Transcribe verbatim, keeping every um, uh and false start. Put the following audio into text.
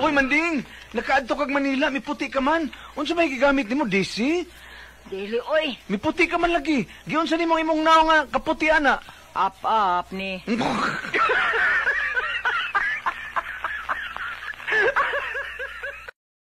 Uy, Manding, nakaadto kag Manila, may puti ka man. Unsa may gigamit nimo, Daisy? Dili, oy. May puti ka man lagi. Giun sa nimong imong naong nga kaputi ana. Up-up ni.